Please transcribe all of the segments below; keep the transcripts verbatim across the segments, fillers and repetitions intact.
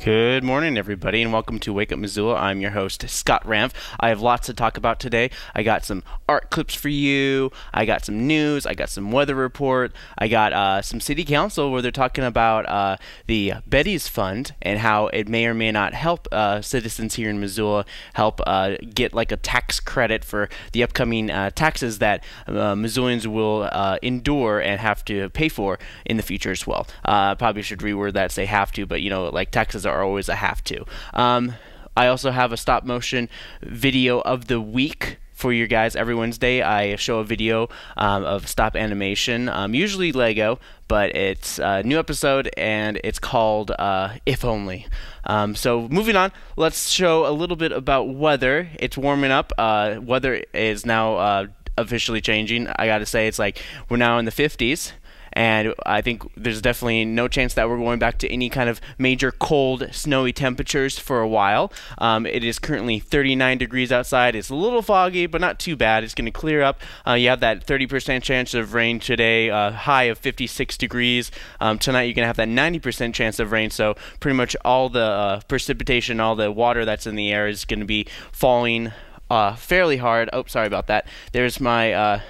Good morning, everybody, and welcome to Wake Up Missoula. I'm your host, Scott Ramf. I have lots to talk about today. I got some art clips for you. I got some news. I got some weather report. I got uh, some city council where they're talking about uh, the Betty's Fund and how it may or may not help uh, citizens here in Missoula help uh, get like a tax credit for the upcoming uh, taxes that uh, Missoulians will uh, endure and have to pay for in the future as well. Uh, probably should reword that, say have to, but you know, like taxes are always a have to. Um, I also have a stop motion video of the week for you guys. Every Wednesday I show a video um, of stop animation, um, usually Lego, but it's a new episode and it's called uh, If Only. Um, so moving on, let's show a little bit about weather. It's warming up. Uh, weather is now uh, officially changing. I gotta say, it's like we're now in the fifties. And I think there's definitely no chance that we're going back to any kind of major cold, snowy temperatures for a while. Um, it is currently thirty-nine degrees outside. It's a little foggy, but not too bad. It's going to clear up. Uh, you have that thirty percent chance of rain today, uh, high of fifty-six degrees. Um, tonight you're going to have that ninety percent chance of rain, so pretty much all the uh, precipitation, all the water that's in the air is going to be falling uh, fairly hard. Oh, sorry about that. There's my... Uh,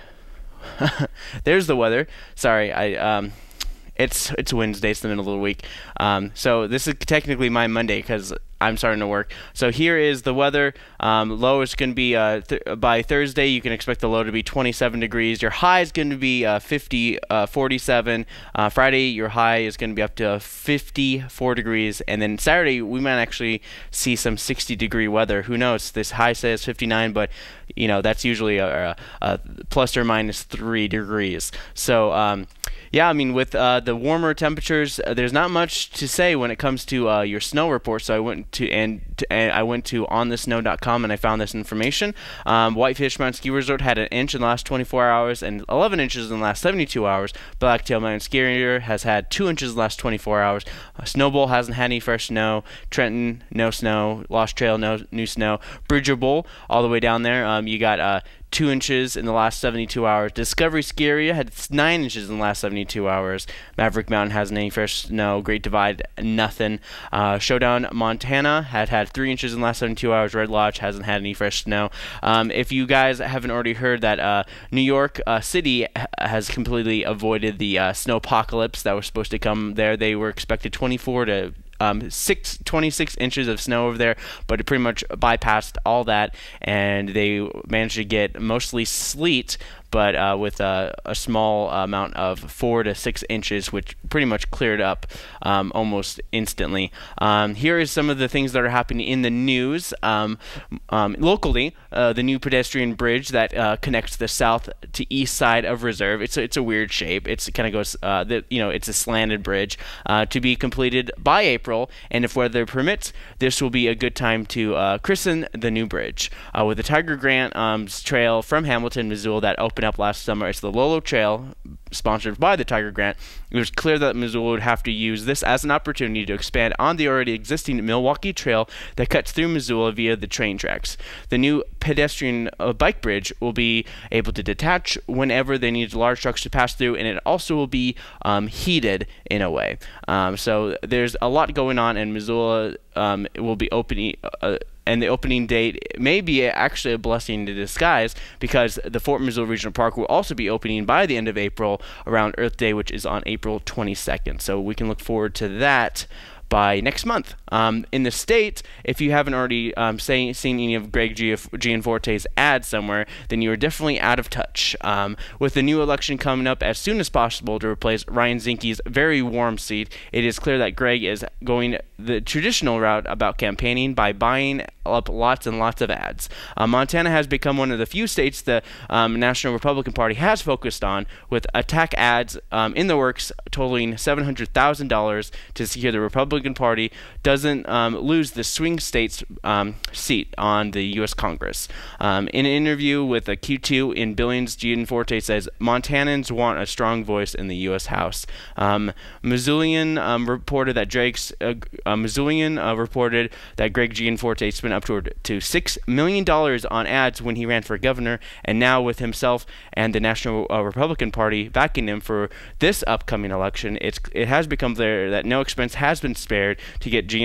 There's the weather. Sorry, I um, it's it's Wednesday, it's the middle of the week. Um, so this is technically my Monday because I'm starting to work. So here is the weather. Um, low is going to be uh, th by Thursday. You can expect the low to be twenty-seven degrees. Your high is going to be uh, fifty, uh, forty-seven. Uh, Friday, your high is going to be up to fifty-four degrees, and then Saturday we might actually see some sixty degree weather. Who knows? This high says fifty-nine, but you know that's usually a, a, a plus or minus three degrees. So. Um, Yeah, I mean, with uh, the warmer temperatures, uh, there's not much to say when it comes to uh, your snow report. So I went to and, to, and I went to on the snow dot com and I found this information. Um, Whitefish Mountain Ski Resort had an inch in the last twenty-four hours and eleven inches in the last seventy-two hours. Blacktail Mountain Ski Resort has had two inches in the last twenty-four hours. Uh, Snowbowl hasn't had any fresh snow. Trenton, no snow. Lost Trail, no new snow. Bridger Bowl, all the way down there. Um, you got uh, two inches in the last seventy-two hours. Discovery Ski Area had nine inches in the last seventy-two hours. Maverick Mountain hasn't any fresh snow. Great Divide, nothing. Uh, Showdown, Montana had had three inches in the last seventy-two hours. Red Lodge hasn't had any fresh snow. Um, if you guys haven't already heard that uh, New York uh, City has completely avoided the uh, snowpocalypse that was supposed to come there. They were expected twenty-four to Um, six, twenty-six inches of snow over there, but it pretty much bypassed all that, and they managed to get mostly sleet, but uh, with a, a small amount of four to six inches, which pretty much cleared up um, almost instantly. Um, here is some of the things that are happening in the news. Um, um, locally, uh, the new pedestrian bridge that uh, connects the south to east side of Reserve. It's a, it's a weird shape. It's it kind of goes, uh, the, you know, it's a slanted bridge uh, to be completed by April, and if weather permits, this will be a good time to uh, christen the new bridge uh, with the Tiger Grant um, Trail from Hamilton, Missoula that opened up last summer. It's the Lolo Trail, sponsored by the Tiger Grant. It was clear that Missoula would have to use this as an opportunity to expand on the already existing Milwaukee Trail that cuts through Missoula via the train tracks. The new pedestrian uh, bike bridge will be able to detach whenever they need large trucks to pass through, and it also will be um, heated in a way. Um, so there's a lot going on, and Missoula um, will be opening uh, and the opening date may be actually a blessing in disguise because the Fort Missoula Regional Park will also be opening by the end of April around Earth Day, which is on April twenty-second. So we can look forward to that by next month. Um, in the state, if you haven't already um, say, seen any of Greg Gianforte's ads somewhere, then you are definitely out of touch. Um, with the new election coming up as soon as possible to replace Ryan Zinke's very warm seat, it is clear that Greg is going the traditional route about campaigning by buying up lots and lots of ads. Uh, Montana has become one of the few states the um, National Republican Party has focused on, with attack ads um, in the works totaling seven hundred thousand dollars to secure the Republican Party doesn't um, lose the swing state's um, seat on the U S Congress. Um, in an interview with a Q two in Billings, Gianforte says Montanans want a strong voice in the U S House. Um, Missoulian um, reported that Drake's uh, uh, Missoulian uh, reported that Greg Gianforte spent up to, to six million dollars on ads when he ran for governor, and now with himself and the National uh, Republican Party backing him for this upcoming election, it's, it has become clear that no expense has been spared to get Gianforte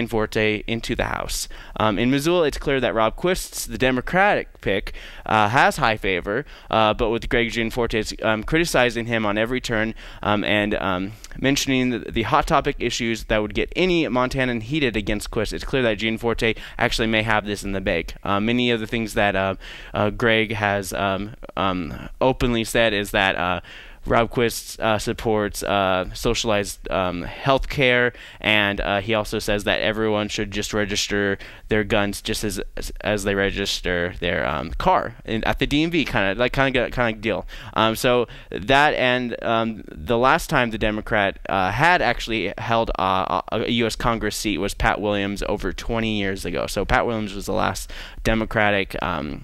Gianforte into the House. Um, in Missoula, it's clear that Rob Quist, the Democratic pick, uh, has high favor, uh, but with Greg Gianforte um, criticizing him on every turn um, and um, mentioning the, the hot topic issues that would get any Montanan heated against Quist. It's clear that Gianforte actually may have this in the bag. Uh, many of the things that uh, uh, Greg has um, um, openly said is that uh, Rob Quist uh, supports uh, socialized um, health care, and uh, he also says that everyone should just register their guns just as as they register their um, car in, at the D M V, kind of like kind of kind of deal. Um, so that and um, the last time the Democrat uh, had actually held uh, a U S Congress seat was Pat Williams over twenty years ago. So Pat Williams was the last Democratic um,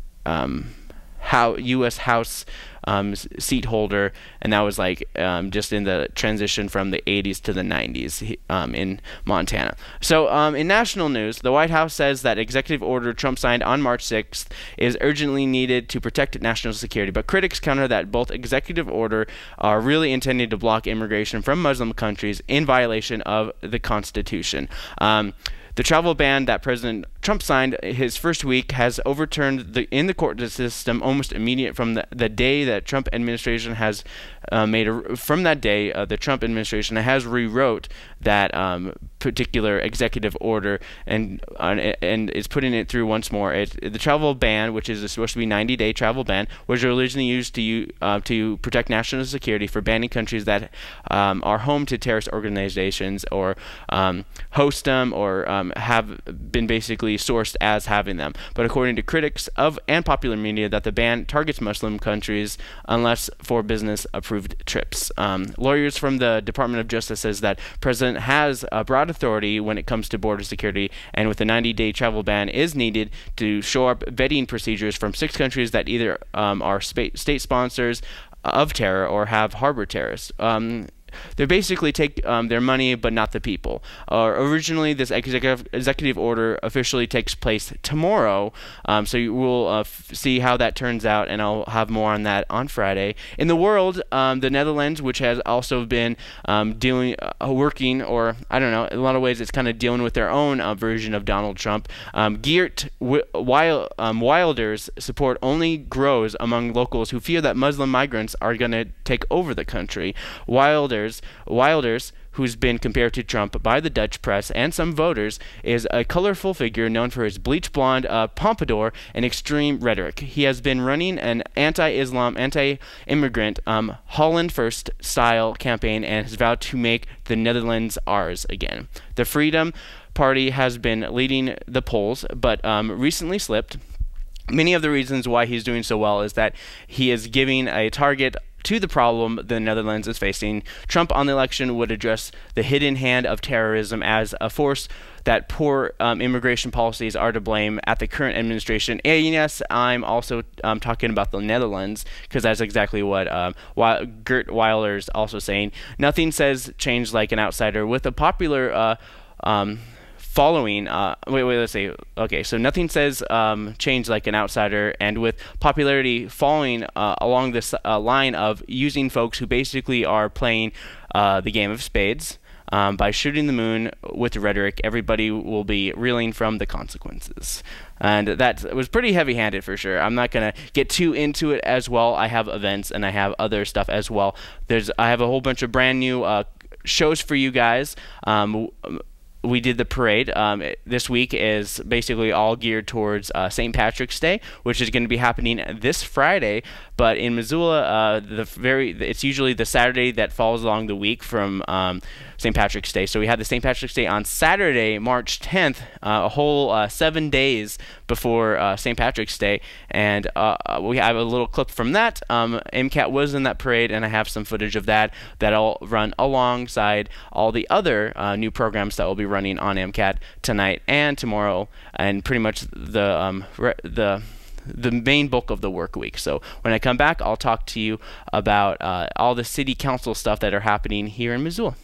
um, how U S House Um, seat holder, and that was like um, just in the transition from the eighties to the nineties um, in Montana. So um, in national news, the White House says that executive order Trump signed on March sixth is urgently needed to protect national security, but critics counter that both executive order are really intended to block immigration from Muslim countries in violation of the Constitution. Um, The travel ban that President Trump signed his first week has overturned the, in the court system almost immediate from the, the day that Trump administration has uh, made a, from that day uh, the Trump administration has rewrote that um, particular executive order and uh, and is putting it through once more. It, the travel ban, which is supposed to be ninety day travel ban, was originally used to uh, to protect national security for banning countries that um, are home to terrorist organizations or um, host them or um, have been basically sourced as having them. But according to critics of and popular media, that the ban targets Muslim countries unless for business approved trips. Um, lawyers from the Department of Justice says that President has a broad authority when it comes to border security, and with a ninety day travel ban is needed to shore up vetting procedures from six countries that either um, are state sponsors of terror or have harbored terrorists. Um, They basically take um, their money, but not the people. Uh, originally, this executive, executive order officially takes place tomorrow, um, so you will uh, f see how that turns out, and I'll have more on that on Friday. In the world, um, the Netherlands, which has also been um, dealing, uh, working, or I don't know, in a lot of ways, it's kind of dealing with their own uh, version of Donald Trump. Um, Geert Wild, um, Wilder's support only grows among locals who fear that Muslim migrants are going to take over the country. Wilder Wilders, who's been compared to Trump by the Dutch press and some voters, is a colorful figure known for his bleach blonde uh, pompadour and extreme rhetoric. He has been running an anti-Islam, anti-immigrant, um, Holland First style campaign and has vowed to make the Netherlands ours again. The Freedom Party has been leading the polls, but um, recently slipped. Many of the reasons why he's doing so well is that he is giving a target to the problem the Netherlands is facing. Trump on the election would address the hidden hand of terrorism as a force that poor um, immigration policies are to blame at the current administration. And yes, I'm also um, talking about the Netherlands, because that's exactly what um, Geert Wilders also saying. Nothing says change like an outsider. With a popular uh, um, following, uh, wait, wait, let's say, okay, so nothing says um, change like an outsider, and with popularity following uh, along this uh, line of using folks who basically are playing uh, the game of spades, um, by shooting the moon with the rhetoric, everybody will be reeling from the consequences. And that was pretty heavy-handed for sure. I'm not going to get too into it as well. I have events and I have other stuff as well. There's, I have a whole bunch of brand new uh, shows for you guys. Um, We did the parade. Um, this week is basically all geared towards uh, Saint Patrick's Day, which is going to be happening this Friday. But in Missoula, uh, the very it's usually the Saturday that falls along the week from um, Saint Patrick's Day. So we had the Saint Patrick's Day on Saturday, March tenth, uh, a whole uh, seven days before uh, Saint Patrick's Day, and uh, we have a little clip from that. Um, MCAT was in that parade, and I have some footage of that that'll run alongside all the other uh, new programs that will be running on MCAT tonight and tomorrow, and pretty much the um, the the main bulk of the work week. So when I come back, I'll talk to you about uh, all the city council stuff that are happening here in Missoula.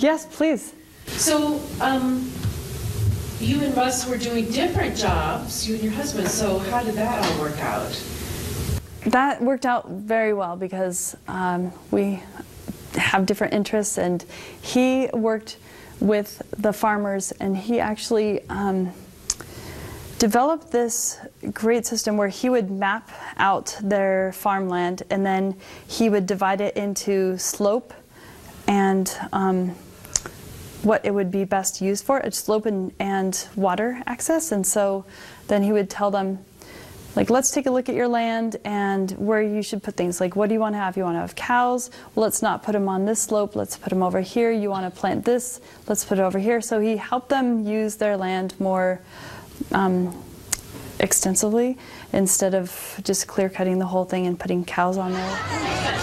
Yes, please. So, um, you and Russ were doing different jobs, you and your husband, so how did that all work out? That worked out very well because um, we have different interests, and he worked with the farmers, and he actually um, developed this great system where he would map out their farmland, and then he would divide it into slope and um, what it would be best used for, it's slope and, and water access. And so then he would tell them, like, let's take a look at your land and where you should put things. Like, what do you want to have? You want to have cows? Well, let's not put them on this slope. Let's put them over here. You want to plant this? Let's put it over here. So he helped them use their land more um, extensively instead of just clear cutting the whole thing and putting cows on there.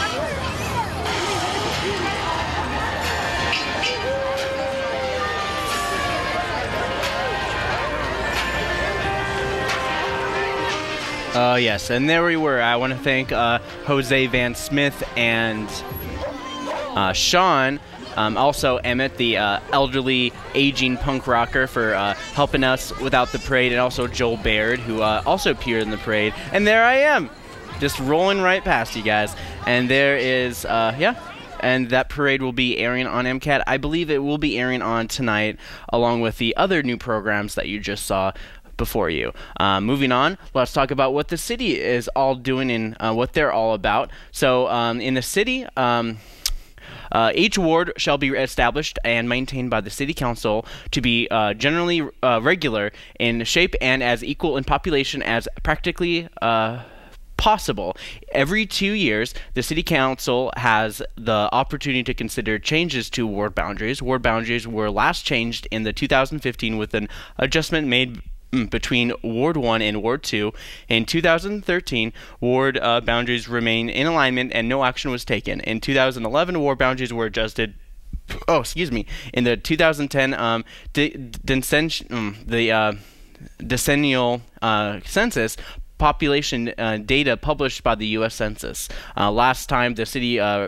Uh, yes, and there we were. I want to thank uh, Jose Van Smith and uh, Sean, um, also Emmett, the uh, elderly, aging punk rocker, for uh, helping us without the parade, and also Joel Baird, who uh, also appeared in the parade. And there I am, just rolling right past you guys. And there is, uh, yeah. And that parade will be airing on M C A T. I believe it will be airing on tonight, along with the other new programs that you just saw before you. Uh, moving on, let's talk about what the city is all doing and uh, what they're all about. So um, in the city, um, uh, each ward shall be established and maintained by the city council to be uh, generally uh, regular in shape and as equal in population as practically uh, possible. Every two years, the City Council has the opportunity to consider changes to ward boundaries. Ward boundaries were last changed in the two thousand fifteen with an adjustment made between Ward one and Ward two. In two thousand thirteen, ward uh, boundaries remain in alignment and no action was taken. In two thousand eleven, ward boundaries were adjusted. Oh, excuse me. In the two thousand ten um, de de um, the uh, decennial uh, census, population uh, data published by the U S Census. Uh, last time the city uh,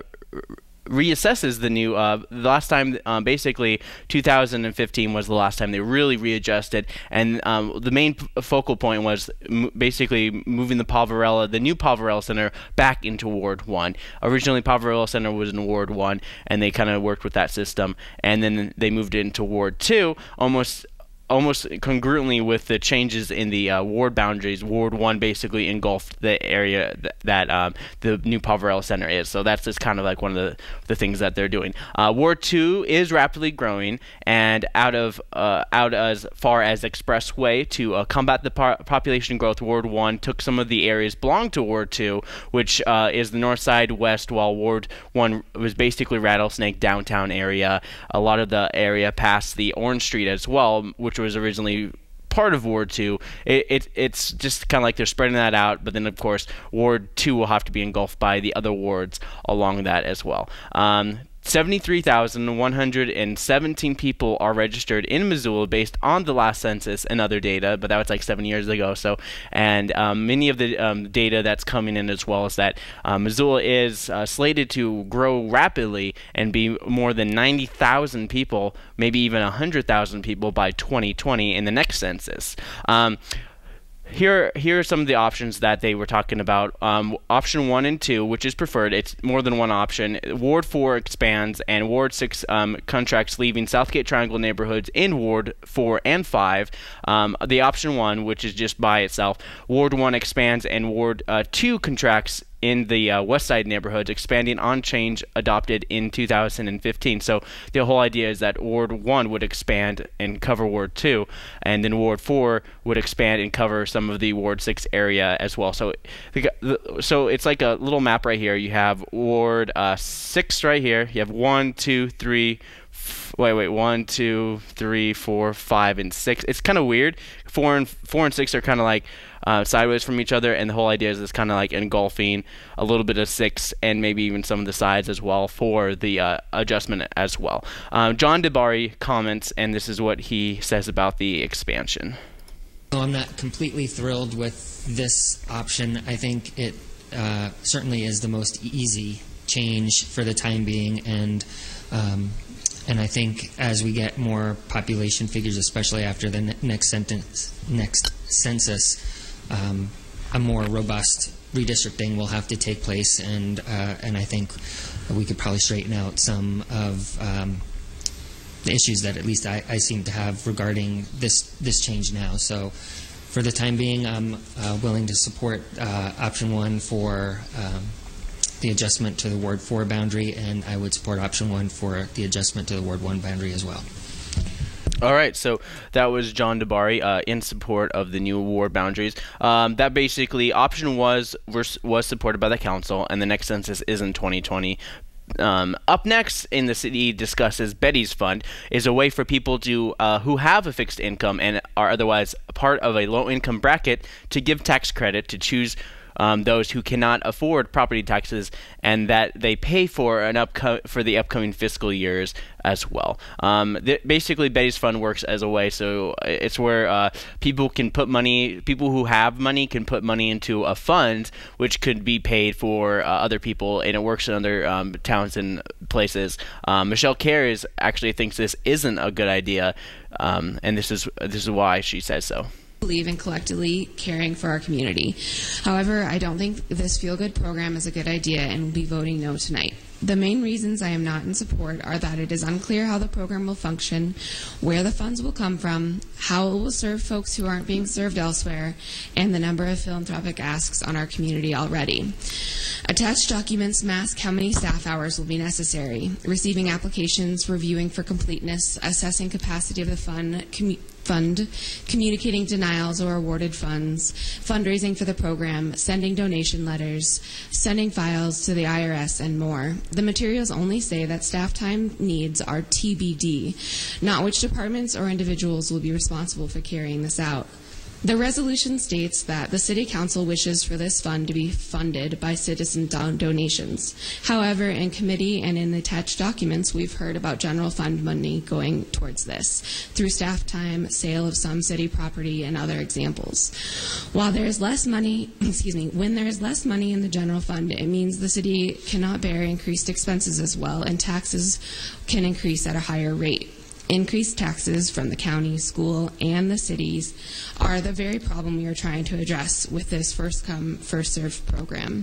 reassesses the new, uh, the last time, uh, basically, two thousand fifteen was the last time they really readjusted, and um, the main p focal point was m basically moving the Poverello, the new Poverello Center, back into Ward one. Originally, Poverello Center was in Ward one, and they kind of worked with that system, and then they moved it into Ward two, almost almost congruently with the changes in the uh, ward boundaries. Ward one basically engulfed the area th that um, the new Poverello Center is. So that's just kind of like one of the, the things that they're doing. Uh, Ward two is rapidly growing, and out of uh, out as far as Expressway to uh, combat the po population growth, Ward one took some of the areas belonged to Ward two, which uh, is the north side west, while Ward one was basically Rattlesnake downtown area. A lot of the area past the Orange Street as well, which was originally part of Ward two. It, it, it's just kind of like they're spreading that out, but then of course Ward two will have to be engulfed by the other wards along that as well. Um, seventy-three thousand one hundred seventeen people are registered in Missoula based on the last census and other data, but that was like seven years ago. So, and um, many of the um, data that's coming in as well is that uh, Missoula is uh, slated to grow rapidly and be more than ninety thousand people, maybe even one hundred thousand people by twenty twenty in the next census. Um, Here, here are some of the options that they were talking about. Um, option one and two, which is preferred, it's more than one option. Ward four expands, and Ward six um, contracts leaving Southgate Triangle neighborhoods in Ward four and five. Um, the option one, which is just by itself, Ward one expands, and Ward uh, two contracts in the uh, west side neighborhoods, expanding on change adopted in two thousand fifteen. So the whole idea is that Ward one would expand and cover Ward two, and then Ward four would expand and cover some of the Ward six area as well. So, so it's like a little map right here. You have Ward uh, six right here. You have one, two, three, wait, wait, one, two, three, four, five, and six. It's kind of weird. Four and four and six are kind of like uh, sideways from each other, and the whole idea is it's kind of like engulfing a little bit of six and maybe even some of the sides as well for the uh, adjustment as well. Um, John DeBari comments, and this is what he says about the expansion. Well, I'm not completely thrilled with this option. I think it uh, certainly is the most easy change for the time being, and um, and I think as we get more population figures, especially after the ne next sentence, next census, um, a more robust redistricting will have to take place, and uh, and I think we could probably straighten out some of um, the issues that at least I, I seem to have regarding this this change now. So, for the time being, I'm uh, willing to support uh, option one for um, the adjustment to the Ward four boundary, and I would support option one for the adjustment to the Ward one boundary as well. All right, so that was John DeBari uh, in support of the new ward boundaries. Um, that basically, option was was supported by the council, and the next census is in twenty twenty. Um, up next in the city discusses Betty's Fund is a way for people to uh, who have a fixed income and are otherwise part of a low-income bracket to give tax credit to choose Um, those who cannot afford property taxes, and that they pay for an upco for the upcoming fiscal years as well. Um, basically, Betty's Fund works as a way, so it's where uh, people can put money, people who have money can put money into a fund, which could be paid for uh, other people, and it works in other um, towns and places. Um, Michelle Cares actually thinks this isn't a good idea, um, and this is this is why she says so. Believe in collectively caring for our community. However, I don't think this feel-good program is a good idea and will be voting no tonight. The main reasons I am not in support are that it is unclear how the program will function, where the funds will come from, how it will serve folks who aren't being served elsewhere, and the number of philanthropic asks on our community already. Attached documents mask how many staff hours will be necessary, receiving applications, reviewing for completeness, assessing capacity of the fund, commu fund, communicating denials or awarded funds, fundraising for the program, sending donation letters, sending files to the I R S, and more. The materials only say that staff time needs are T B D, not which departments or individuals will be responsible for carrying this out. The resolution states that the City Council wishes for this fund to be funded by citizen don donations. However, in committee and in the attached documents, we've heard about general fund money going towards this through staff time, sale of some city property, and other examples. While there is less money, excuse me, when there is less money in the general fund, it means the city cannot bear increased expenses as well, and taxes can increase at a higher rate. Increased taxes from the county, school, and the cities are the very problem we are trying to address with this first come, first served program.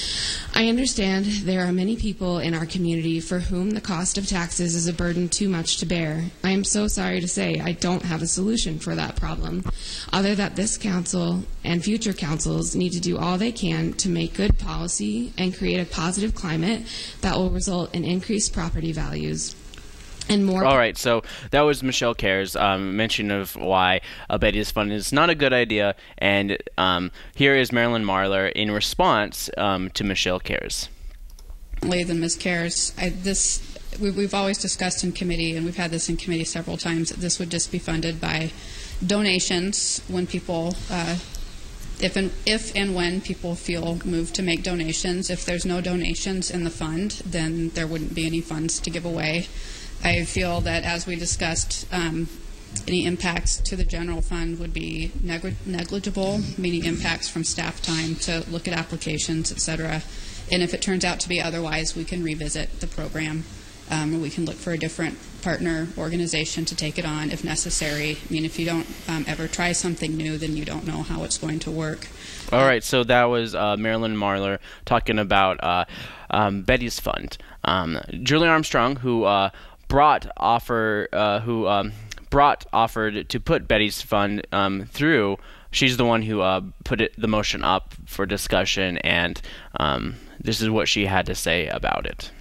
I understand there are many people in our community for whom the cost of taxes is a burden too much to bear. I am so sorry to say I don't have a solution for that problem, other than this council and future councils need to do all they can to make good policy and create a positive climate that will result in increased property values. And more. All right, so that was Michelle Cares' um, mention of why a Betty's Fund is not a good idea, and um, here is Marilyn Marler in response um, to Michelle Cares. Than Miz Cares, I, this we, we've always discussed in committee, and we've had this in committee several times, that this would just be funded by donations when people, uh, if and if and when people feel moved to make donations. If there's no donations in the fund, then there wouldn't be any funds to give away. I feel that, as we discussed, um, any impacts to the general fund would be neg negligible, meaning impacts from staff time to look at applications, et cetera. And if it turns out to be otherwise, we can revisit the program. Um, or we can look for a different partner organization to take it on if necessary. I mean, if you don't um, ever try something new, then you don't know how it's going to work. All right, so that was uh, Marilyn Marler talking about uh, um, Betty's Fund. Um, Julie Armstrong, who uh, brought offer, uh, who um, brought offered to put Betty's Fund um, through. She's the one who uh, put it, the motion up for discussion, and um, this is what she had to say about it.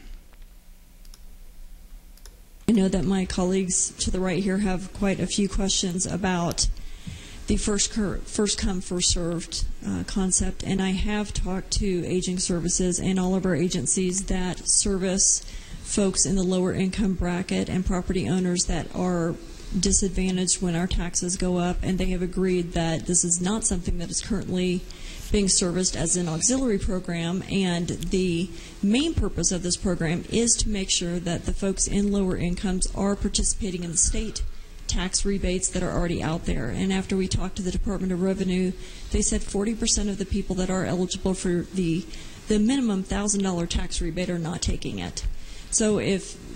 I know that my colleagues to the right here have quite a few questions about the first, first come, first served uh, concept, and I have talked to Aging Services and all of our agencies that service folks in the lower income bracket and property owners that are disadvantaged when our taxes go up, and they have agreed that this is not something that is currently being serviced as an auxiliary program, and the main purpose of this program is to make sure that the folks in lower incomes are participating in the state tax rebates that are already out there. And after we talked to the Department of Revenue, they said forty percent of the people that are eligible for the, the minimum one thousand dollar tax rebate are not taking it. So if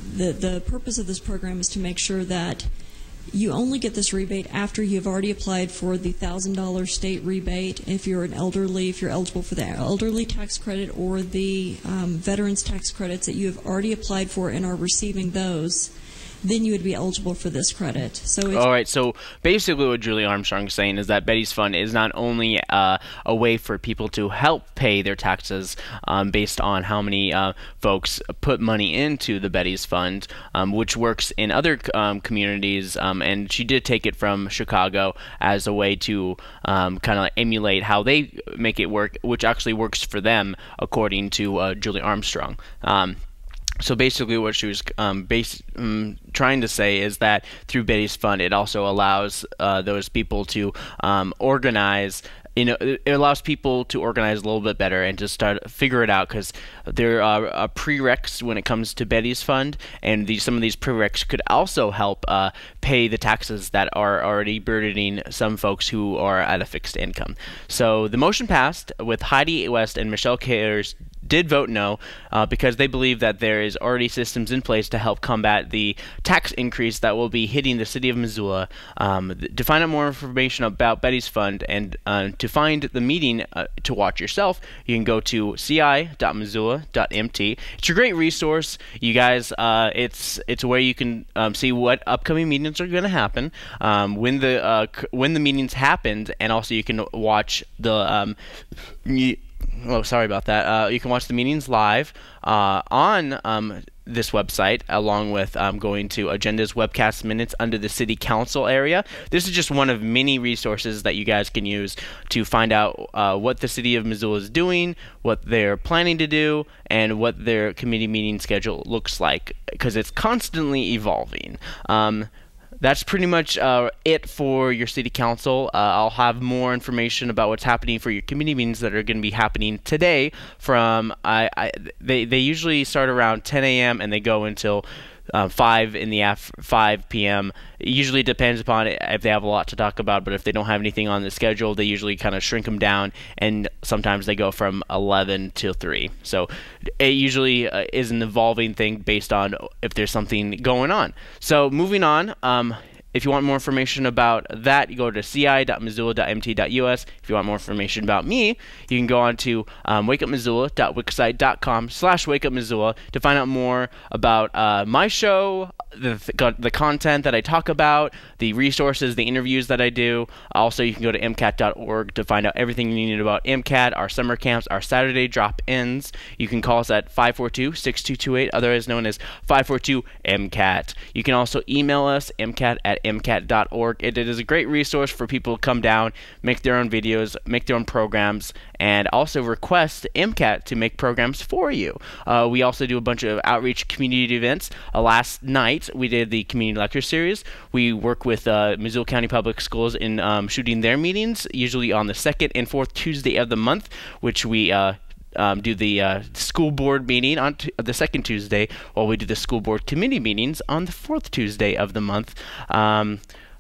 the, the purpose of this program is to make sure that you only get this rebate after you've already applied for the one thousand dollar state rebate if you're an elderly, if you're eligible for the elderly tax credit or the um, veterans tax credits that you have already applied for and are receiving those. Then you would be eligible for this credit. So it's all right, so basically what Julie Armstrong is saying is that Betty's Fund is not only uh, a way for people to help pay their taxes um, based on how many uh, folks put money into the Betty's Fund, um, which works in other um, communities, um, and she did take it from Chicago as a way to um, kind of emulate how they make it work, which actually works for them, according to uh, Julie Armstrong. Um, So basically what she was um, base, um, trying to say is that through Betty's Fund, it also allows uh, those people to um, organize. You know, it allows people to organize a little bit better and to start figure it out, because there are uh, prereqs when it comes to Betty's Fund, and these, some of these prereqs could also help uh, pay the taxes that are already burdening some folks who are at a fixed income. So the motion passed with Heidi West and Michelle Kayers did vote no uh, because they believe that there is already systems in place to help combat the tax increase that will be hitting the city of Missoula. Um, to find out more information about Betty's Fund and uh, to find the meeting uh, to watch yourself, you can go to c i dot missoula dot m t. It's a great resource, you guys. Uh, it's it's where you can um, see what upcoming meetings are going to happen, um, when the uh, when the meetings happened, and also you can watch the um, oh, sorry about that. Uh, you can watch the meetings live uh, on um, this website, along with um, going to agendas, webcast minutes under the city council area. This is just one of many resources that you guys can use to find out uh, what the city of Missoula is doing, what they're planning to do, and what their committee meeting schedule looks like, because it's constantly evolving. Um, That's pretty much uh, it for your city council. Uh, I'll have more information about what's happening for your committee meetings that are going to be happening today. From I, I they they usually start around ten A M and they go until uh, five in the af five P M It usually depends upon if they have a lot to talk about, but if they don't have anything on the schedule, they usually kind of shrink them down, and sometimes they go from eleven till three. So it usually uh, is an evolving thing based on if there's something going on. So moving on, um, if you want more information about that, you go to c i dot missoula dot m t dot u s. If you want more information about me, you can go on to um, wake up missoula dot wixsite dot com slash wake up missoula to find out more about uh, my show, the, the content that I talk about, the resources, the interviews that I do. Also, you can go to m cat dot org to find out everything you need about MCAT, our summer camps, our Saturday drop-ins. You can call us at five four two, six two two eight, otherwise known as five four two M CAT. You can also email us, m cat at m cat dot org. It, it is a great resource for people to come down, make their own videos, make their own programs, and also request MCAT to make programs for you. Uh, we also do a bunch of outreach community events. Uh, last night, we did the community lecture series. We work with uh, Missoula County Public Schools in um, shooting their meetings, usually on the second and fourth Tuesday of the month, which we uh, Um, do the uh, school board meeting on t the second Tuesday, while we do the school board committee meetings on the fourth Tuesday of the month. Um,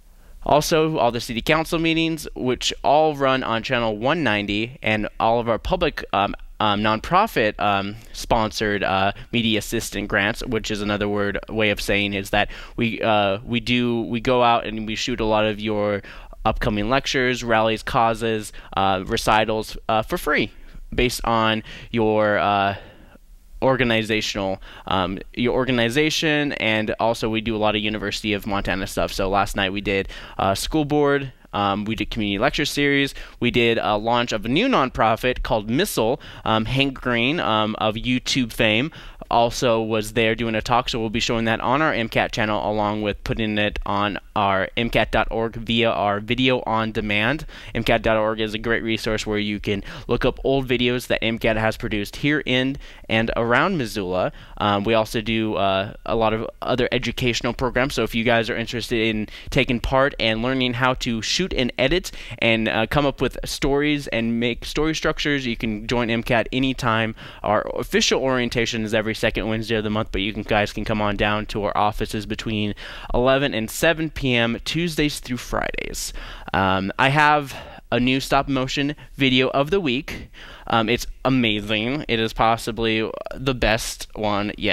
also, all the city council meetings, which all run on channel one ninety, and all of our public um, um, nonprofit um, sponsored uh, media assistant grants, which is another word way of saying is that we uh, we do we go out and we shoot a lot of your upcoming lectures, rallies, causes, uh, recitals uh, for free, based on your uh, organizational, um, your organization, and also we do a lot of University of Montana stuff. So last night we did uh, school board, um, we did community lecture series, we did a launch of a new nonprofit called Missile. um, Hank Green um, of YouTube fame also was there doing a talk, so we'll be showing that on our MCAT channel, along with putting it on our m cat dot org via our video on demand. m cat dot org is a great resource where you can look up old videos that MCAT has produced here in and around Missoula. Um, we also do uh, a lot of other educational programs, so if you guys are interested in taking part and learning how to shoot and edit and uh, come up with stories and make story structures, you can join MCAT anytime. Our official orientation is every second Wednesday of the month, but you can, guys can come on down to our offices between eleven and seven P M Tuesdays through Fridays. Um, I have a new stop motion video of the week. Um, it's amazing. It is possibly the best one yet.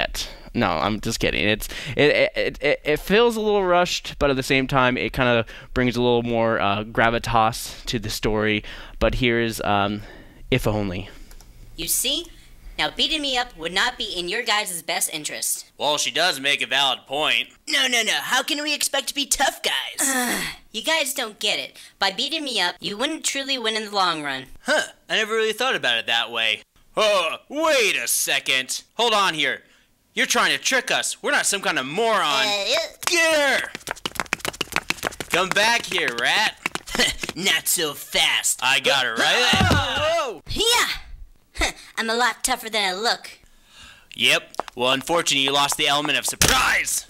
No, I'm just kidding. It's it it, it it feels a little rushed, but at the same time, it kind of brings a little more uh, gravitas to the story. But here's um, If Only. You see? Now beating me up would not be in your guys' best interest. Well, she does make a valid point. No, no, no. How can we expect to be tough guys? Uh, you guys don't get it. By beating me up, you wouldn't truly win in the long run. Huh. I never really thought about it that way. Oh, wait a second. Hold on here. You're trying to trick us. We're not some kind of moron. Uh, Get her! Come back here, rat. Not so fast. I got her right. Whoa! Yeah! I'm a lot tougher than I look. Yep. Well, unfortunately, you lost the element of surprise.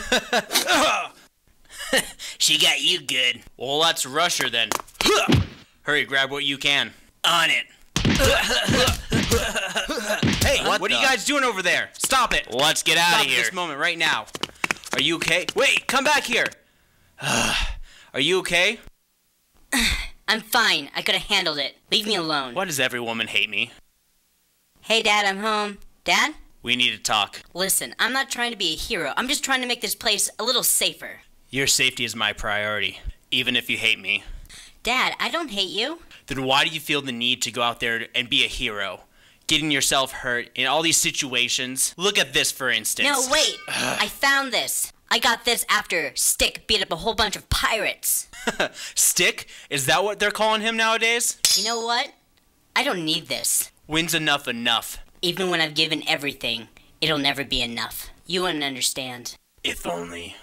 She got you good. Well, let's rush her then. Hurry, grab what you can. On it. Hey, what, what are you guys doing over there? Stop it. Let's get out Stop of here. this moment right now. Are you okay? Wait, come back here. Are you okay? I'm fine. I could have handled it. Leave me alone. Why does every woman hate me? Hey, Dad, I'm home. Dad? We need to talk. Listen, I'm not trying to be a hero. I'm just trying to make this place a little safer. Your safety is my priority, even if you hate me. Dad, I don't hate you. Then why do you feel the need to go out there and be a hero? Getting yourself hurt in all these situations? Look at this, for instance. No, wait. I found this. I got this after Stick beat up a whole bunch of pirates. Stick? Is that what they're calling him nowadays? You know what? I don't need this. When's enough enough? Even when I've given everything, it'll never be enough. You wouldn't understand. If only.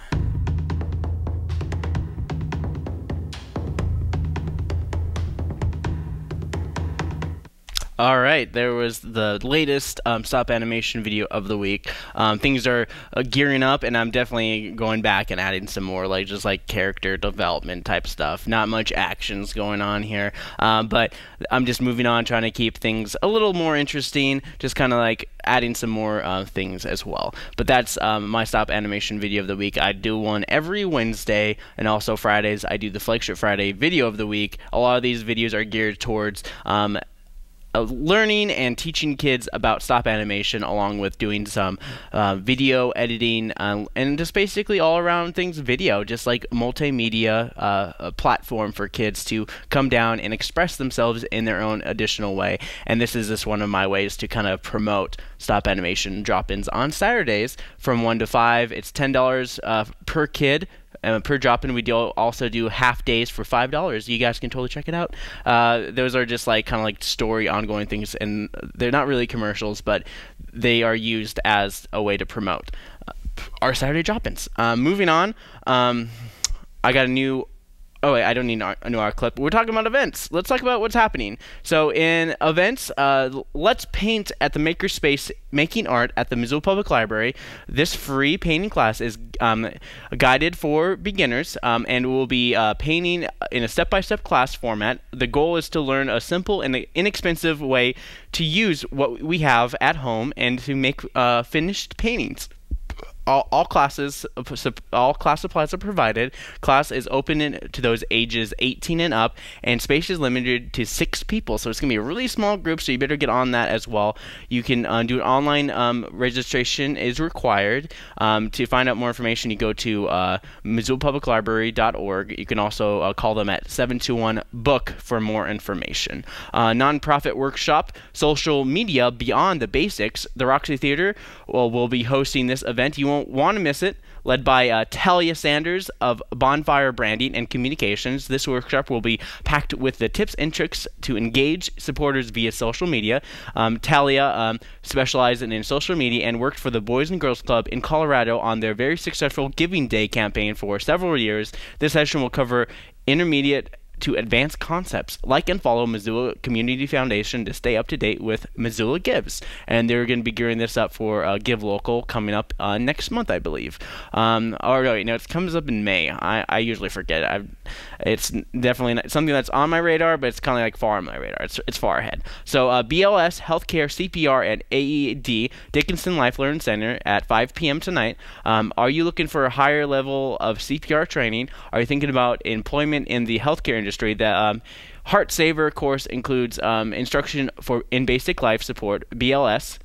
All right, there was the latest um, stop animation video of the week. Um, things are uh, gearing up, and I'm definitely going back and adding some more, like just like character development type stuff. Not much actions going on here, um, but I'm just moving on, trying to keep things a little more interesting. Just kind of like adding some more uh, things as well. But that's um, my stop animation video of the week. I do one every Wednesday, and also Fridays I do the Flagship Friday video of the week. A lot of these videos are geared towards um, Uh, learning and teaching kids about stop animation, along with doing some uh, video editing uh, and just basically all around things video, just like multimedia uh, a platform for kids to come down and express themselves in their own additional way. And this is just one of my ways to kind of promote stop animation drop-ins on Saturdays from one to five. It's ten dollars uh, per kid. Uh, per drop-in. We do also do half days for five dollars. You guys can totally check it out. Uh, those are just like kind of like story ongoing things, and they're not really commercials, but they are used as a way to promote uh, our Saturday drop-ins. Uh, moving on, um, I got a new Oh, wait, I don't need a new art clip. We're talking about events. Let's talk about what's happening. So in events, uh, let's paint at the Makerspace Making Art at the Missoula Public Library. This free painting class is um, guided for beginners, um, and will be uh, painting in a step-by-step class format. The goal is to learn a simple and inexpensive way to use what we have at home and to make uh, finished paintings. All, all classes, all class supplies are provided. Class is open in, to those ages eighteen and up, and space is limited to six people. So it's gonna be a really small group. So you better get on that as well. You can uh, do an online um, registration is required. Um, to find out more information, you go to uh, missoula public library dot org. You can also uh, call them at seven two one book for more information. Uh, nonprofit workshop, social media beyond the basics. The Roxy Theater will, will be hosting this event. You won't want to miss it. Led by uh, Talia Sanders of Bonfire Branding and Communications. This workshop will be packed with the tips and tricks to engage supporters via social media. Um, Talia um, specialized in social media and worked for the Boys and Girls Club in Colorado on their very successful Giving Day campaign for several years. This session will cover intermediate to advanced concepts. Like and follow Missoula Community Foundation to stay up to date with Missoula Gives. And they're going to be gearing this up for uh, Give Local coming up uh, next month, I believe. Um, or no, no, it comes up in May. I, I usually forget. I've, it's definitely not something that's on my radar, but it's kind of like far on my radar. It's, it's far ahead. So uh, B L S, Healthcare, C P R, and A E D, Dickinson Life Learn Center at five p m tonight. Um, are you looking for a higher level of C P R training? Are you thinking about employment in the healthcare industry? Industry. The um, Heart Saver course includes um, instruction for in basic life support, B L S,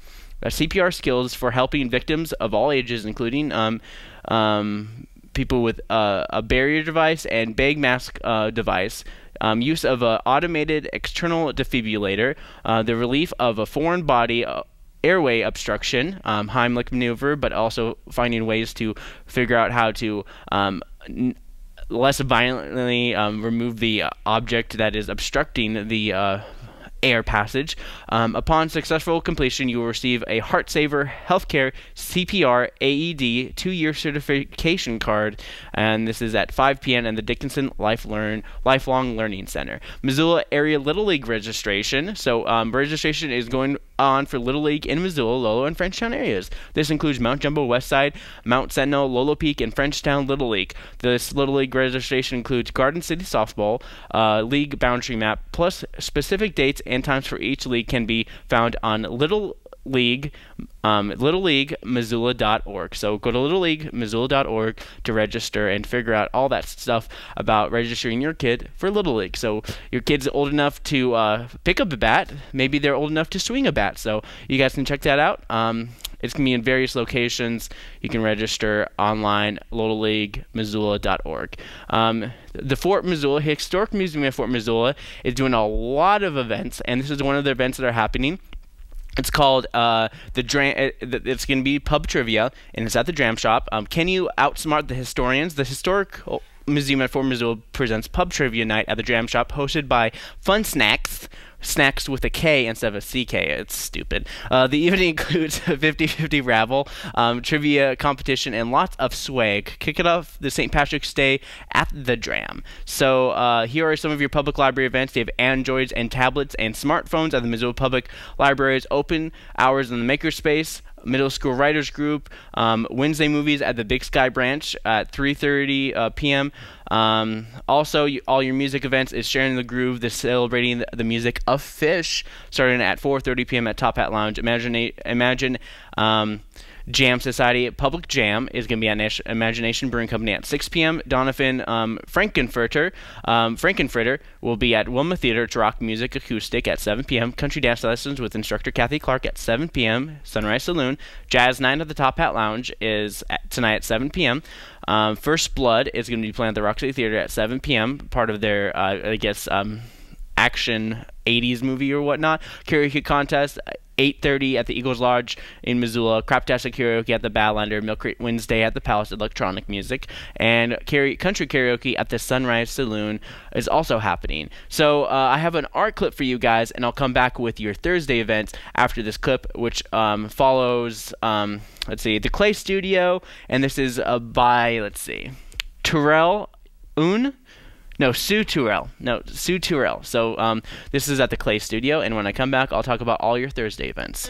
uh, C P R skills for helping victims of all ages, including um, um, people with uh, a barrier device and bag mask uh, device. Um, use of an automated external defibrillator, uh, the relief of a foreign body uh, airway obstruction, um, Heimlich maneuver, but also finding ways to figure out how to um, n- less violently um, remove the uh, object that is obstructing the uh, air passage. Um, upon successful completion, you will receive a Heart Saver Healthcare C P R A E D two-year certification card, and this is at five p.m. in the Dickinson Life Learn Lifelong Learning Center. Missoula Area Little League registration. So um, registration is going on for Little League in Missoula, Lolo, and Frenchtown areas. This includes Mount Jumbo Westside, Mount Sentinel, Lolo Peak, and Frenchtown Little League. This Little League registration includes Garden City Softball, uh, league boundary map, plus specific dates and times for each league can be found on Little League, um, little league missoula dot org. So go to little league missoula dot org to register and figure out all that stuff about registering your kid for Little League. So your kid's old enough to uh, pick up a bat. Maybe they're old enough to swing a bat. So you guys can check that out. Um, it's going to be in various locations. You can register online, little league missoula dot org. Um, the Fort Missoula, Historic Museum of Fort Missoula, is doing a lot of events, and this is one of the events that are happening. It's called uh, the Dram. It's going to be pub trivia, and it's at the Dram Shop. Um, can you outsmart the historians? The Historic Museum at Fort Missoula presents pub trivia night at the Dram Shop, hosted by Fun Snacks. Snacks with a K instead of a C K. It's stupid. Uh, the evening includes a fifty-fifty raffle, um, trivia competition, and lots of swag. Kick it off the Saint Patrick's Day at the Dram. So uh, here are some of your public library events. They have Androids and tablets and smartphones at the Missoula Public Library's open hours in the Makerspace. Middle School Writers Group, um, Wednesday movies at the Big Sky Branch at three thirty uh, p.m. Um, also, you, all your music events is Sharing the Groove, the celebrating the, the music of Fish, starting at four thirty p.m. at Top Hat Lounge. Imagine, imagine um, Jam Society Public Jam is going to be at Nash- Imagination Brewing Company at six p.m. Donovan um, Frankenfurter, um, Frankenfurter will be at Wilma Theater to rock music acoustic at seven p.m. Country dance lessons with instructor Kathy Clark at seven p.m. Sunrise Saloon. Jazz Night at the Top Hat Lounge is at, tonight at seven p.m. Um, First Blood is going to be playing at the Rock City Theater at seven p.m. Part of their, uh, I guess, um, action eighties movie or whatnot. Karaoke contest eight thirty at the Eagles Lodge in Missoula. Craptastic Karaoke at the Badlander. Milk Crate Wednesday at the Palace Electronic Music. And karaoke, Country Karaoke at the Sunrise Saloon is also happening. So uh, I have an art clip for you guys, and I'll come back with your Thursday events after this clip, which um, follows, um, let's see, the Clay Studio, and this is uh, by, let's see, Terrell Un? No, Sue Turrell. No, Sue Turrell. So um, this is at the Clay Studio, and when I come back, I'll talk about all your Thursday events.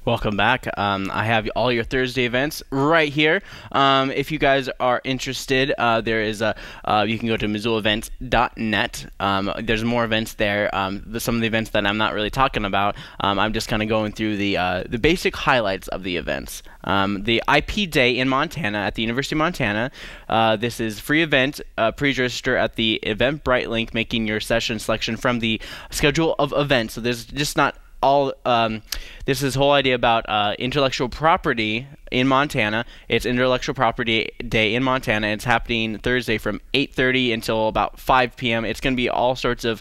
Welcome back. Um, I have all your Thursday events right here. Um, if you guys are interested, uh, there is a uh, you can go to missoula events dot net. Um, there's more events there. Um, the, some of the events that I'm not really talking about, um, I'm just kind of going through the uh, the basic highlights of the events. Um, the I P Day in Montana at the University of Montana. Uh, this is free event. Uh, pre-register at the Eventbrite link, making your session selection from the schedule of events. So there's just not all um, this is whole idea about uh, intellectual property in Montana. It's Intellectual Property Day in Montana. It's happening Thursday from eight thirty until about five p m It's going to be all sorts of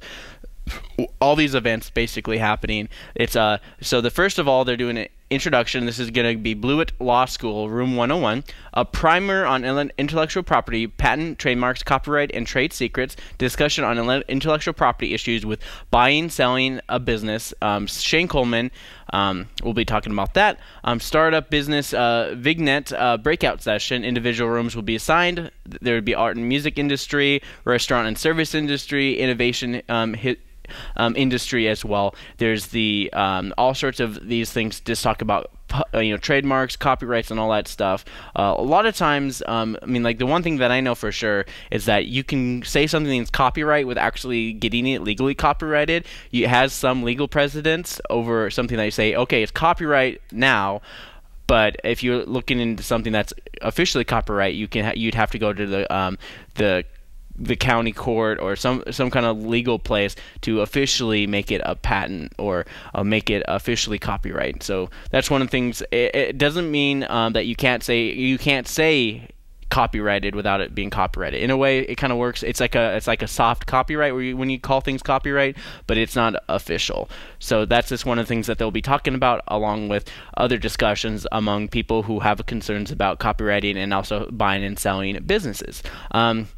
all these events basically happening. It's uh so the first of all, they're doing an introduction. This is going to be Blewett Law School, room one oh one, a primer on intellectual property, patent, trademarks, copyright, and trade secrets, discussion on intellectual property issues with buying, selling a business. Um, Shane Coleman um, will be talking about that. Um, startup business uh, Vignet uh, breakout session. Individual rooms will be assigned. There would be art and music industry, restaurant and service industry, innovation um, hit. Um, industry as well. There's the um, all sorts of these things. Just talk about uh, you know trademarks, copyrights, and all that stuff. Uh, a lot of times, um, I mean, like the one thing that I know for sure is that you can say something that's copyright with actually getting it legally copyrighted. It has some legal precedence over something that you say, okay, it's copyright now. But if you're looking into something that's officially copyright, you can ha you'd have to go to the um, the the county court or some some kind of legal place to officially make it a patent or uh, make it officially copyright. So that's one of the things. It, it doesn't mean um, that you can't say you can't say copyrighted without it being copyrighted. In a way, it kind of works. It's like a it's like a soft copyright where you, when you call things copyright, but it's not official. So that's just one of the things that they'll be talking about, along with other discussions among people who have concerns about copywriting and also buying and selling businesses. Um,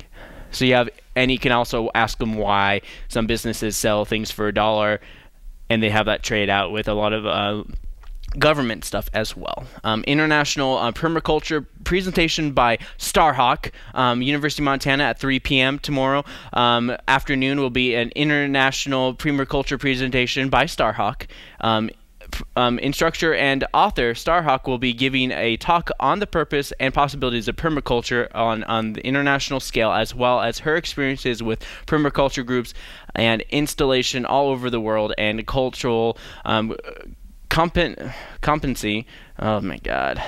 So you have, and you can also ask them why some businesses sell things for a dollar, and they have that trade out with a lot of uh, government stuff as well. Um, international uh, permaculture presentation by Starhawk, um, University of Montana at three p m tomorrow. Um, afternoon will be an international permaculture presentation by Starhawk. Um, Um, instructor and author Starhawk will be giving a talk on the purpose and possibilities of permaculture on, on the international scale, as well as her experiences with permaculture groups and installation all over the world and cultural um, compen competency. Oh my God.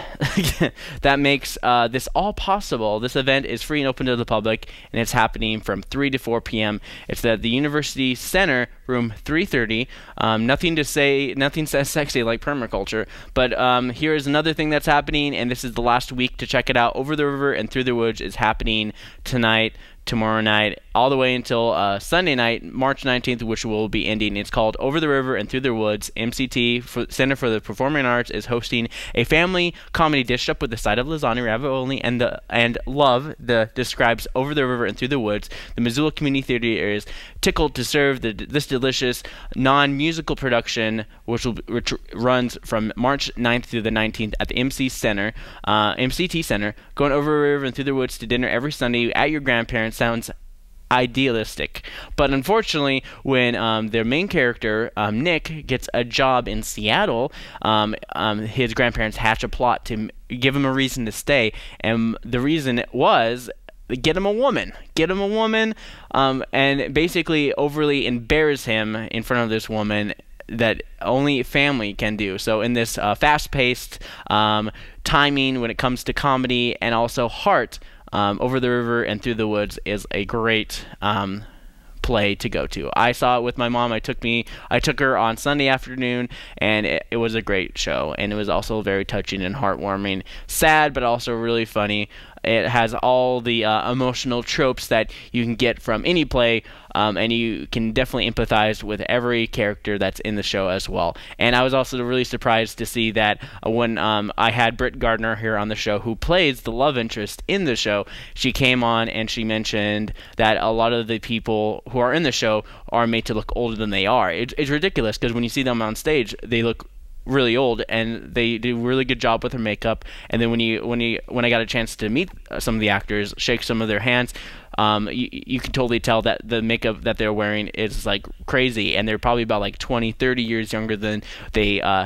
That makes uh, this all possible. This event is free and open to the public, and it's happening from three to four p m It's at the University Center, room three thirty. Um, nothing to say, nothing says sexy like permaculture, but um, here is another thing that's happening, and this is the last week to check it out. Over the River and Through the Woods is happening tonight, tomorrow night, all the way until uh, Sunday night, March nineteenth, which will be ending. It's called Over the River and Through the Woods. M C T, for, Center for the Performing Arts, is hosting a family comedy dished up with a side of lasagna, ravioli, and the and love. The describes Over the River and Through the Woods. The Missoula Community Theater is tickled to serve the, this delicious non-musical production, which will which runs from March ninth through the nineteenth at the M C Center, uh, M C T Center. Going over the river and through the woods to dinner every Sunday at your grandparents sounds idealistic, but unfortunately, when um, their main character um, Nick gets a job in Seattle, um, um, his grandparents hatch a plot to give him a reason to stay, and the reason was get him a woman, get him a woman, um, and basically overly embarrass him in front of this woman that only family can do. So in this uh, fast-paced um, timing when it comes to comedy and also heart, Um, Over the River and Through the Woods is a great um, play to go to. I saw it with my mom. I took me, I took her on Sunday afternoon, and it, it was a great show. And it was also very touching and heartwarming, sad, but also really funny. It has all the uh, emotional tropes that you can get from any play, um, and you can definitely empathize with every character that's in the show as well. And I was also really surprised to see that when um, I had Britt Gardner here on the show, who plays the love interest in the show, she came on and she mentioned that a lot of the people who are in the show are made to look older than they are. It, it's ridiculous, because when you see them on stage, they look really old, and they do a really good job with her makeup. And then when you when you when I got a chance to meet some of the actors, shake some of their hands, um, you, you can totally tell that the makeup that they're wearing is like crazy, and they're probably about like twenty, thirty years younger than they uh,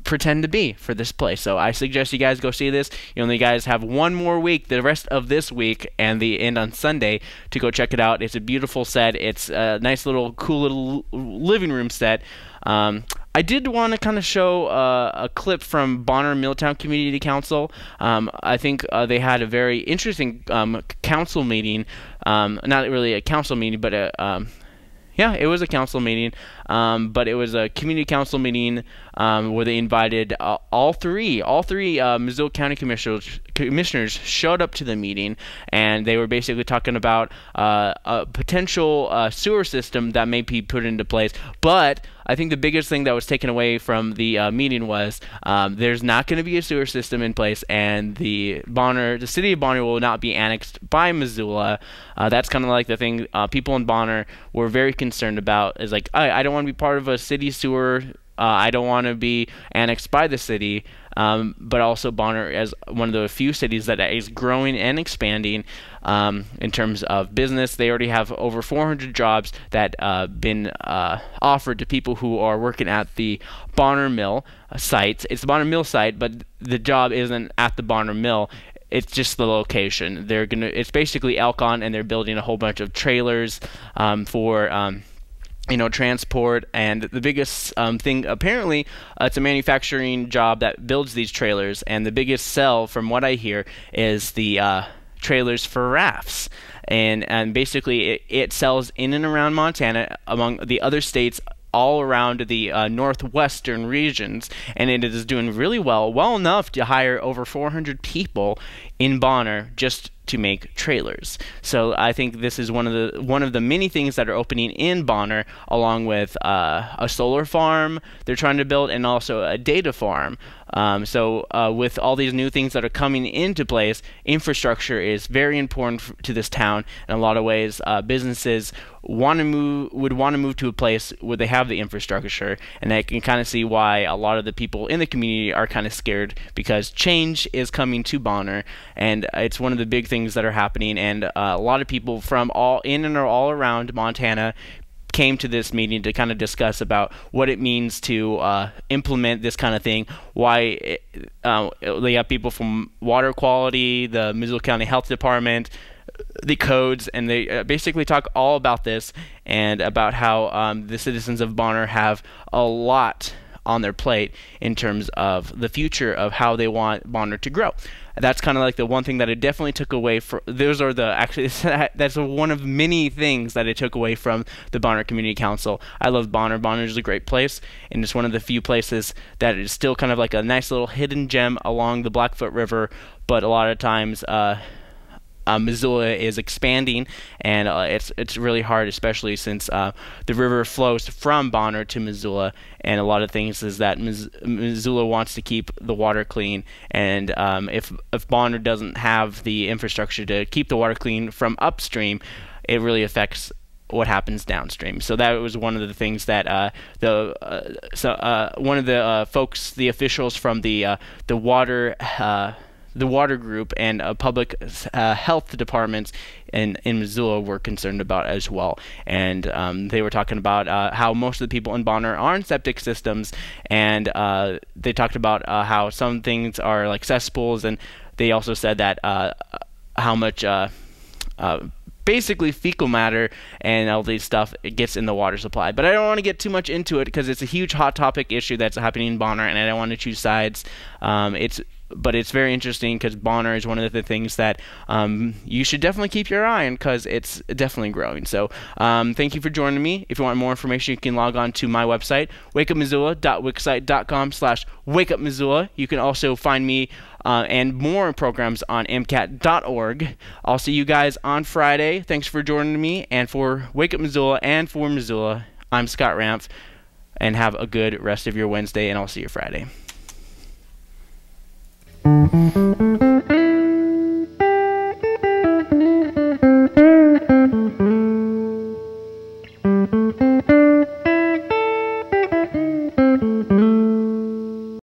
pretend to be for this place. So I suggest you guys go see this. You only guys have one more week, the rest of this week and the end on Sunday, to go check it out. It's a beautiful set. It's a nice little cool little living room set. Um, I did want to kind of show uh, a clip from Bonner Milltown Community Council. Um, I think uh, they had a very interesting um, council meeting. Um, not really a council meeting, but a um, yeah, it was a council meeting, um, but it was a community council meeting um, where they invited uh, all three, all three uh, Missoula County commissioners, commissioners showed up to the meeting, and they were basically talking about uh, a potential uh, sewer system that may be put into place. But I think the biggest thing that was taken away from the uh, meeting was um, there's not going to be a sewer system in place, and the Bonner, the city of Bonner, will not be annexed by Missoula. Uh, that's kind of like the thing uh, people in Bonner were very concerned about. Is like, I, I don't want to be part of a city sewer. Uh, I don't want to be annexed by the city. Um, but also Bonner as one of the few cities that is growing and expanding um, in terms of business. They already have over four hundred jobs that uh, been uh, offered to people who are working at the Bonner Mill site. It's the Bonner Mill site, but the job isn't at the Bonner Mill. It's just the location. They're gonna. It's basically Elcon, and they're building a whole bunch of trailers um, for. Um, you know, transport, and the biggest um, thing, apparently, uh, it's a manufacturing job that builds these trailers, and the biggest sell, from what I hear, is the uh, trailers for rafts. And, and basically, it, it sells in and around Montana, among the other states, all around the uh, northwestern regions, and it is doing really well, well enough to hire over four hundred people in Bonner just to make trailers. So I think this is one of the one of the many things that are opening in Bonner, along with uh, a solar farm they're trying to build, and also a data farm. Um, so uh, with all these new things that are coming into place, infrastructure is very important f to this town. In a lot of ways, uh, businesses want to move would want to move to a place where they have the infrastructure, and I can kind of see why a lot of the people in the community are kind of scared, because change is coming to Bonner, and it's one of the big things that are happening. And uh, a lot of people from all in and all around Montana came to this meeting to kind of discuss about what it means to uh, implement this kind of thing. Why it, uh, they have people from water quality, the Missoula County Health Department, the codes, and they uh, basically talk all about this, and about how um, the citizens of Bonner have a lot on their plate in terms of the future of how they want Bonner to grow. That's kind of like the one thing that I definitely took away from. Those are the actually that's one of many things that I took away from the Bonner Community Council. I love Bonner. Bonner is a great place, and it's one of the few places that is still kind of like a nice little hidden gem along the Blackfoot River. But a lot of times, uh, Uh, Missoula is expanding, and uh, it's it's really hard, especially since uh, the river flows from Bonner to Missoula, and a lot of things is that Mis Missoula wants to keep the water clean, and um, if if Bonner doesn't have the infrastructure to keep the water clean from upstream, it really affects what happens downstream. So that was one of the things that uh, the uh, so uh, one of the uh, folks, the officials from the uh, the water. Uh, the water group and uh, public uh, health departments in, in Missoula were concerned about as well. And um, they were talking about uh, how most of the people in Bonner are in septic systems, and uh, they talked about uh, how some things are like cesspools, and they also said that uh, how much uh, uh, basically fecal matter and all these stuff it gets in the water supply. But I don't want to get too much into it because it's a huge hot topic issue that's happening in Bonner, and I don't want to choose sides. Um, it's But it's very interesting because Bonner is one of the things that um, you should definitely keep your eye on, because it's definitely growing. So um, thank you for joining me. If you want more information, you can log on to my website, wake up missoula dot wixsite dot com slash wake up missoula. You can also find me uh, and more programs on m cat dot org. I'll see you guys on Friday. Thanks for joining me. And for Wake Up Missoula and for Missoula, I'm Scott Ramph. And have a good rest of your Wednesday, and I'll see you Friday. Thank you.